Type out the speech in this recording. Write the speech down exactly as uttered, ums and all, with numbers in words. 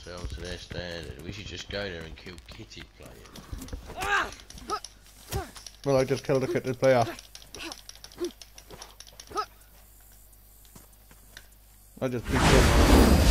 ourselves to their standard. We should just go there and kill kitted players. Well, I just killed a kitted player. I just beat him.